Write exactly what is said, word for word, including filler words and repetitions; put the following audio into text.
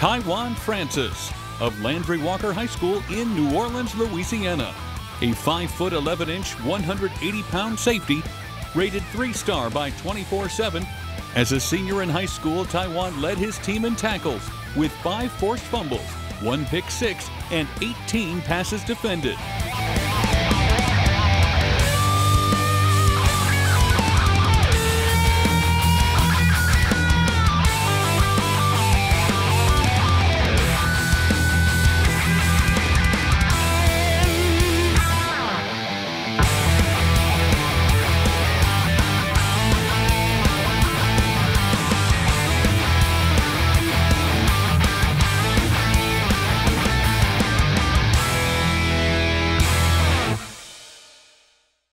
Twan Francis of Landry Walker High School in New Orleans, Louisiana. A five foot eleven inch, one hundred eighty pound safety, rated three star by twenty-four seven. As a senior in high school, Twan led his team in tackles with five forced fumbles, one pick six, and eighteen passes defended.